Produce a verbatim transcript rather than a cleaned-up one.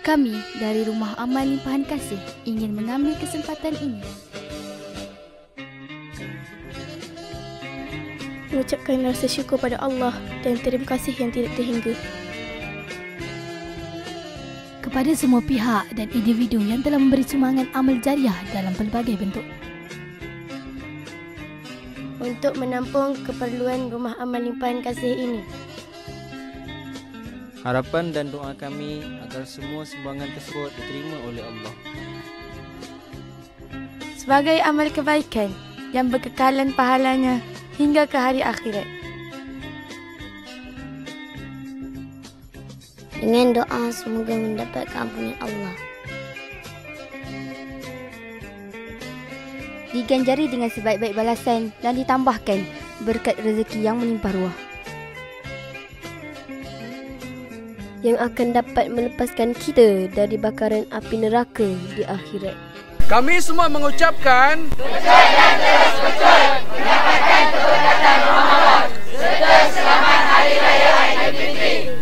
Kami dari Rumah Amal Limpahan Kasih ingin mengambil kesempatan ini mengucapkan rasa syukur pada Allah dan terima kasih yang tidak terhingga kepada semua pihak dan individu yang telah memberi sumbangan amal jariah dalam pelbagai bentuk untuk menampung keperluan Rumah Amal Limpahan Kasih ini. Harapan dan doa kami agar semua sumbangan tersebut diterima oleh Allah sebagai amal kebaikan yang berkekalan pahalanya hingga ke hari akhirat. Dengan doa semoga mendapat keampunan Allah. Diganjari dengan sebaik-baik balasan dan ditambahkan berkat rezeki yang melimpah ruah yang akan dapat melepaskan kita dari bakaran api neraka di akhirat. Kami semua mengucapkan sukses dan terus betul mendapatkan keberkatan Muhammad serta selamat Hari Raya Aidilfitri.